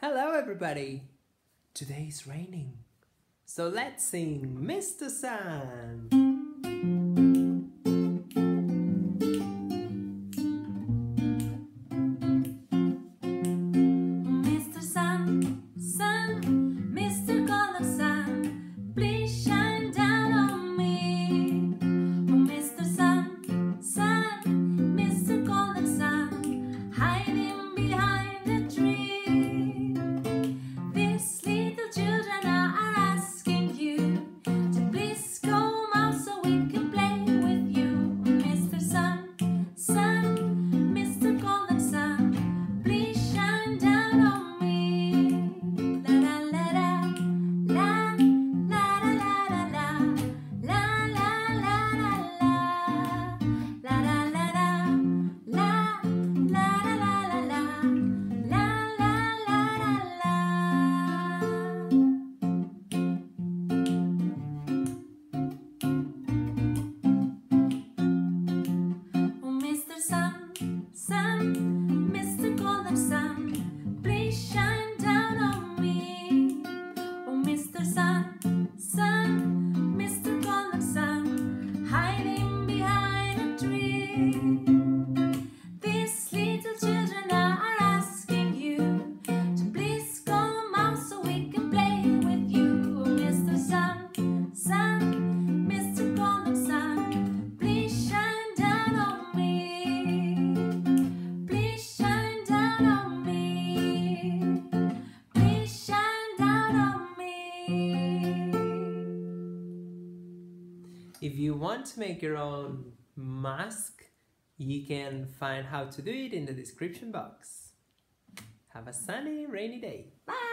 Hello everybody! Today is raining, so let's sing Mr. Sun! Mr. Sun, sun, Mr. Golden Sun, please shine down on me. Oh, Mr. Sun, sun, Mr. Golden Sun, hiding behind a tree. These little children are asking you to please come out so we can play with you. Oh, Mr. Sun, sun, Mr. Golden Sun, please shine down on me. La la la la la la la la la la la la la la la la la la la la Oh, Mr. Sun, sun, Mr. Golden Sun, please shine down on me. Oh, Mr. Sun, sun, Mr. Golden Sun, hiding behind a tree. These little children are asking you to please come out so we can play with you. Oh, Mr. Sun, sun, Mr. Golden Sun, please shine down on me. Please shine down on me. Please shine down on me. If you want to make your own mask, you can find how to do it in the description box. Have a sunny, rainy day. Bye.